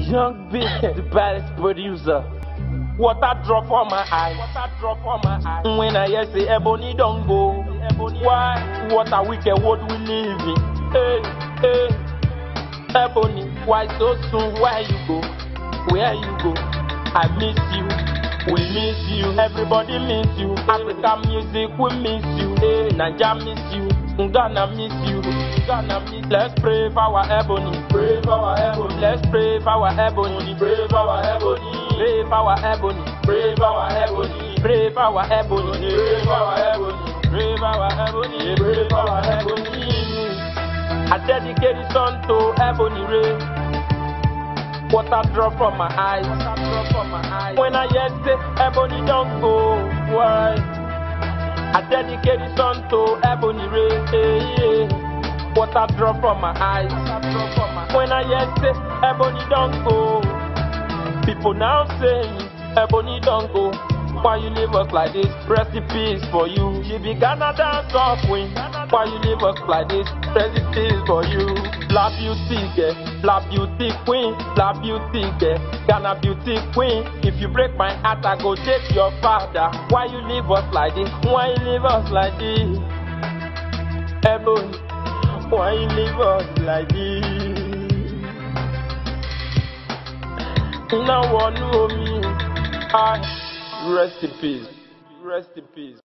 Young B, the baddest producer. Water drop on my eye. When I hear say Ebony don't go. Why? What a wicked world we live in. Hey, hey. Ebony, why so soon? Where you go? Where you go? I miss you. We miss you. Everybody miss you. African music, we miss you. Hey, Naija miss you. Ghana miss you. Let's pray for our Ebony. Pray for our Ebony. Let's pray for our Ebony. Pray for our Ebony. Pray for our Ebony. Pray for our Ebony. Pray for our Ebony. Pray for our Ebony. Pray for our Ebony. Pray for our Ebony. I dedicate this song to Ebony Ray. Water drop from my eyes. When I hear say Ebony don't go, why? I dedicate this song to Ebony Ray. Water drop from my eyes. When I hear say Ebony don't go, people now saying Ebony don't go. Why you leave us like this? Recipes for you. She be Ghana dance off queen. Why you leave us like this? Recipes for you. La beauty, girl. La beauty queen. La beauty, girl. Ghana beauty queen. If you break my heart, I go take your father. Why you leave us like this? Why you leave us like this? Ebony, why you leave us like this? No one know me. Rest in peace. Rest in peace.